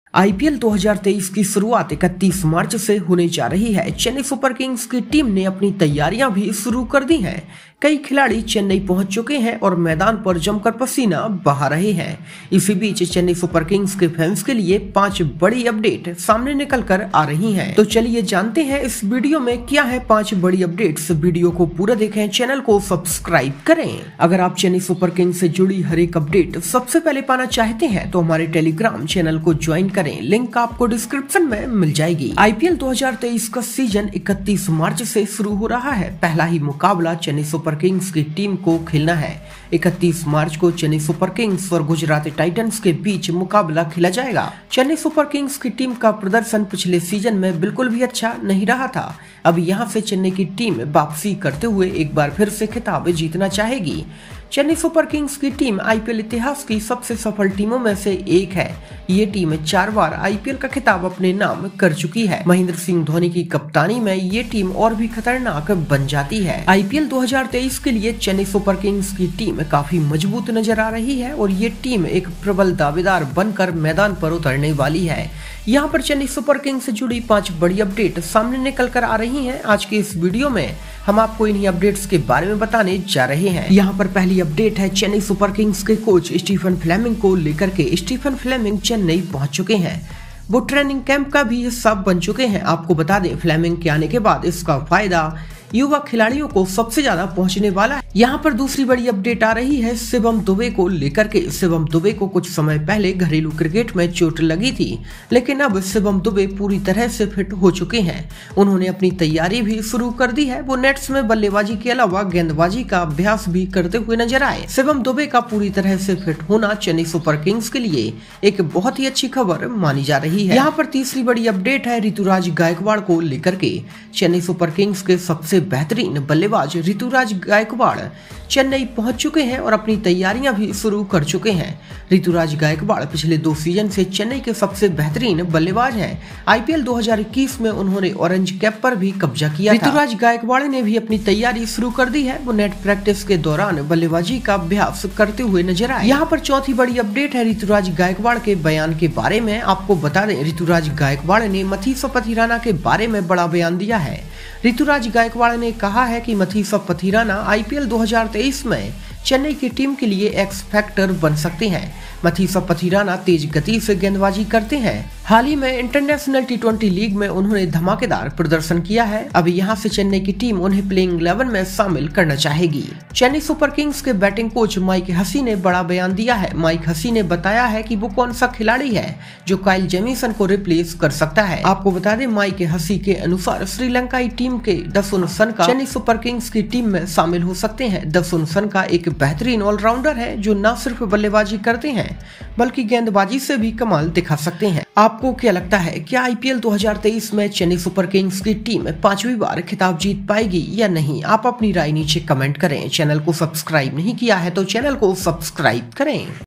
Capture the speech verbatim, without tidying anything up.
IPL दो हज़ार तेईस की शुरुआत इकतीस मार्च से होने जा रही है। चेन्नई सुपर किंग्स की टीम ने अपनी तैयारियां भी शुरू कर दी हैं। कई खिलाड़ी चेन्नई पहुंच चुके हैं और मैदान पर जमकर पसीना बहा रहे हैं। इसी बीच चेन्नई सुपर किंग्स के फैंस के लिए पांच बड़ी अपडेट सामने निकल कर आ रही हैं। तो चलिए जानते हैं इस वीडियो में क्या है पांच बड़ी अपडेट्स। वीडियो को पूरा देखें, चैनल को सब्सक्राइब करें। अगर आप चेन्नई सुपर किंग्स से जुड़ी हर एक अपडेट सबसे पहले पाना चाहते हैं तो हमारे टेलीग्राम चैनल को ज्वाइन करें, लिंक आपको डिस्क्रिप्शन में मिल जाएगी। आईपीएल दो हज़ार तेईस का सीजन इकतीस मार्च से शुरू हो रहा है। पहला ही मुकाबला चेन्नई सुपर किंग्स की टीम को खेलना है। इकतीस मार्च को चेन्नई सुपर किंग्स और गुजरात टाइटंस के बीच मुकाबला खेला जाएगा। चेन्नई सुपर किंग्स की टीम का प्रदर्शन पिछले सीजन में बिल्कुल भी अच्छा नहीं रहा था। अब यहां से चेन्नई की टीम वापसी करते हुए एक बार फिर से खिताब जीतना चाहेगी। चेन्नई सुपर किंग्स की टीम आईपीएल इतिहास की सबसे सफल टीमों में से एक है। ये टीम चार बार आईपीएल का खिताब अपने नाम कर चुकी है। महेंद्र सिंह धोनी की कप्तानी में ये टीम और भी खतरनाक बन जाती है। आईपीएल दो हज़ार तेईस के लिए चेन्नई सुपर किंग्स की टीम काफी मजबूत नजर आ रही है और ये टीम एक प्रबल दावेदार बनकर मैदान पर उतरने वाली है। यहाँ पर चेन्नई सुपर किंग्स से जुड़ी पांच बड़ी अपडेट सामने निकल कर आ रही हैं। आज के इस वीडियो में हम आपको इन्हीं अपडेट्स के बारे में बताने जा रहे हैं। यहाँ पर पहली अपडेट है चेन्नई सुपर किंग्स के कोच स्टीफन फ्लेमिंग को लेकर के। स्टीफन फ्लेमिंग चेन्नई पहुंच चुके हैं। वो ट्रेनिंग कैंप का भी हिस्सा बन चुके हैं। आपको बता दें, फ्लेमिंग के आने के बाद इसका फायदा युवा खिलाड़ियों को सबसे ज्यादा पहुंचने वाला है। यहाँ पर दूसरी बड़ी अपडेट आ रही है शिवम दुबे को लेकर के। शिवम दुबे को कुछ समय पहले घरेलू क्रिकेट में चोट लगी थी, लेकिन अब शिवम दुबे पूरी तरह से फिट हो चुके हैं। उन्होंने अपनी तैयारी भी शुरू कर दी है। वो नेट्स में बल्लेबाजी के अलावा गेंदबाजी का अभ्यास भी करते हुए नजर आए। शिवम दुबे का पूरी तरह से फिट होना चेन्नई सुपर किंग्स के लिए एक बहुत ही अच्छी खबर मानी जा रही है। यहाँ पर तीसरी बड़ी अपडेट है ऋतुराज गायकवाड़ को लेकर के। चेन्नई सुपर किंग्स के सबसे बेहतरीन बल्लेबाज ऋतुराज गायकवाड़ चेन्नई पहुंच चुके हैं और अपनी तैयारियां भी शुरू कर चुके हैं। ऋतुराज गायकवाड़ पिछले दो सीजन से चेन्नई के सबसे बेहतरीन बल्लेबाज हैं। आईपीएल दो हज़ार इक्कीस में उन्होंने ऑरेंज कैप पर भी कब्जा किया था। ऋतुराज गायकवाड़ ने भी अपनी तैयारी शुरू कर दी है। वो नेट प्रैक्टिस के दौरान बल्लेबाजी का अभ्यास करते हुए नजर आए। यहाँ पर चौथी बड़ी अपडेट है ऋतुराज गायकवाड़ के बयान के बारे में। आपको बता दें, ऋतुराज गायकवाड़ ने मथीसा पथिराना के बारे में बड़ा बयान दिया है। ऋतुराज गायकवाड़ ने कहा है कि मथीसा पथिराना आईपीएल दो हज़ार तेईस में चेन्नई की टीम के लिए एक्स फैक्टर बन सकते हैं। मथीसा पथिराना तेज गति से गेंदबाजी करते हैं। हाल ही में इंटरनेशनल टी ट्वेंटी लीग में उन्होंने धमाकेदार प्रदर्शन किया है। अब यहाँ से चेन्नई की टीम उन्हें प्लेइंग इलेवन में शामिल करना चाहेगी। चेन्नई सुपर किंग्स के बैटिंग कोच माइक हसी ने बड़ा बयान दिया है। माइक हसी ने बताया है कि वो कौन सा खिलाड़ी है जो काइल जेमिसन को रिप्लेस कर सकता है। आपको बता दें, माइक हसी के अनुसार श्रीलंकाई टीम के दासन सनका चेन्नई सुपर किंग्स की टीम में शामिल हो सकते हैं। दासन सनका एक बेहतरीन ऑलराउंडर है जो न सिर्फ बल्लेबाजी करते हैं बल्कि गेंदबाजी से भी कमाल दिखा सकते हैं। आपको क्या लगता है, क्या आईपीएल दो हज़ार तेईस में चेन्नई सुपर किंग्स की टीम पांचवी बार खिताब जीत पाएगी या नहीं? आप अपनी राय नीचे कमेंट करें। चैनल को सब्सक्राइब नहीं किया है तो चैनल को सब्सक्राइब करें।